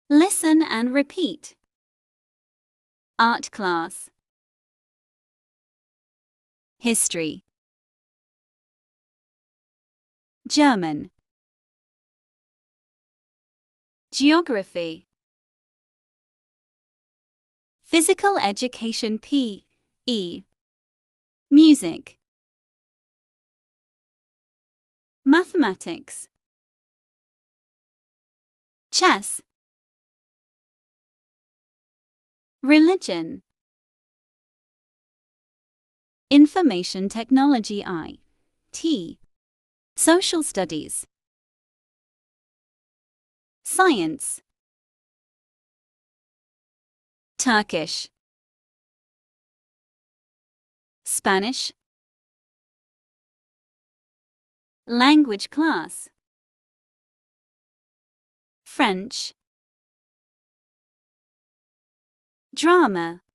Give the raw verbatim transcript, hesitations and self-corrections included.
Listen and repeat. Art class. History. German. Geography. Physical education P E. Music. Mathematics. Chess. Religion. Information technology I T. Social studies. Science. Turkish. Spanish. Language class. French. Drama.